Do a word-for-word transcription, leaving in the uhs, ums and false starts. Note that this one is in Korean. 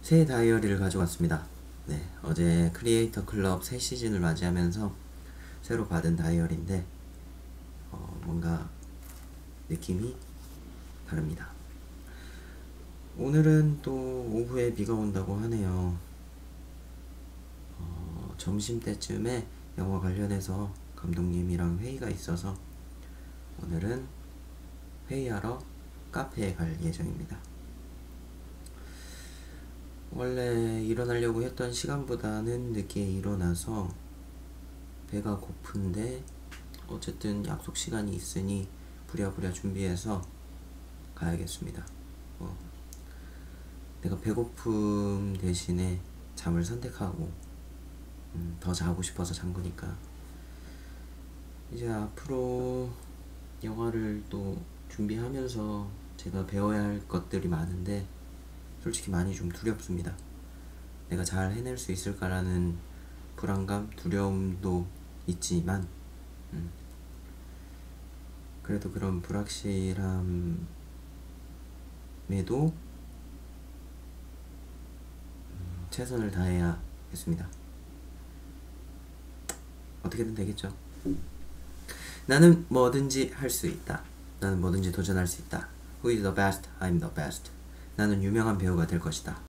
새 다이어리를 가져왔습니다. 네, 어제 크리에이터 클럽 새 시즌을 맞이하면서 새로 받은 다이어리인데 어, 뭔가 느낌이 다릅니다. 오늘은 또 오후에 비가 온다고 하네요. 어, 점심때쯤에 영화 관련해서 감독님이랑 회의가 있어서 오늘은 회의하러 카페에 갈 예정입니다. 원래 일어나려고 했던 시간보다는 늦게 일어나서 배가 고픈데 어쨌든 약속 시간이 있으니 부랴부랴 준비해서 가야겠습니다. 어, 내가 배고픔 대신에 잠을 선택하고 음, 더 자고 싶어서 잔 거니까 이제 앞으로 영화를 또 준비하면서 제가 배워야 할 것들이 많은데 솔직히 많이 좀 두렵습니다. 내가 잘 해낼 수 있을까라는 불안감, 두려움도 있지만 음, 그래도 그런 불확실함에도 음, 최선을 다해야겠습니다. 어떻게든 되겠죠. 나는 뭐든지 할 수 있다. 나는 뭐든지 도전할 수 있다. Who is the best? I'm the best. 나는 유명한 배우가 될 것이다.